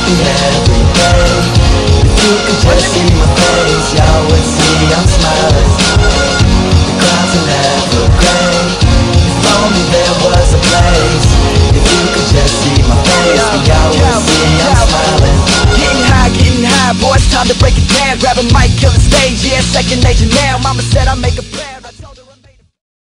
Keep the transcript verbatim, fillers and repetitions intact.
happy every day. If you could just see my face, y'all would see I'm smiling. The clouds are never gray. If only there was a place. If you could just see my face, y'all would see I'm smiling. Getting high, getting high, boy, it's time to break it down. Grab a mic, kill the stage, yeah, second nature now. Mama said I make a plan.